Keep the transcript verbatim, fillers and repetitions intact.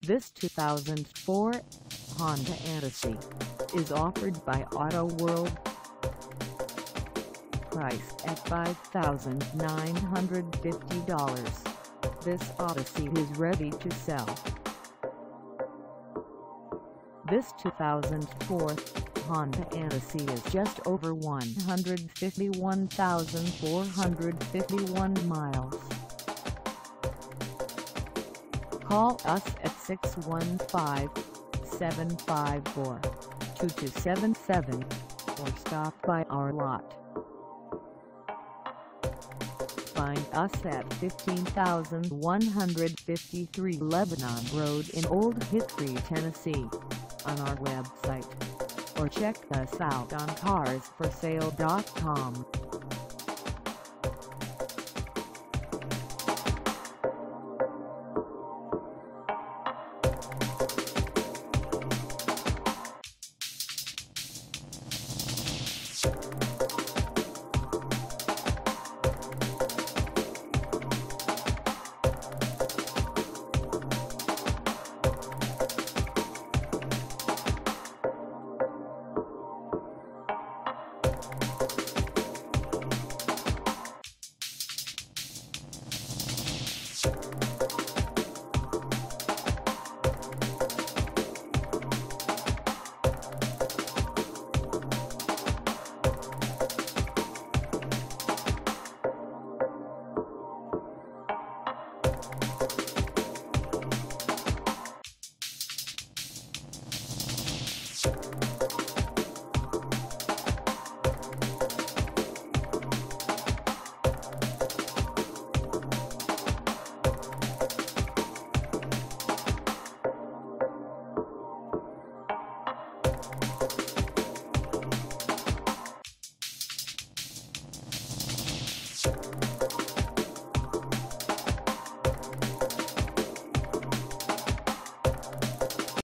This two thousand four Honda Odyssey is offered by Auto World. Priced at five thousand nine hundred fifty dollars, this Odyssey is ready to sell. This two thousand four Honda Odyssey is just over one hundred fifty-one thousand four hundred fifty-one miles. Call us at six one five, seven five four, two two seven seven or stop by our lot. Find us at fifteen thousand one hundred fifty-three Lebanon Road in Old Hickory, Tennessee, on our website, or check us out on cars for sale dot com. You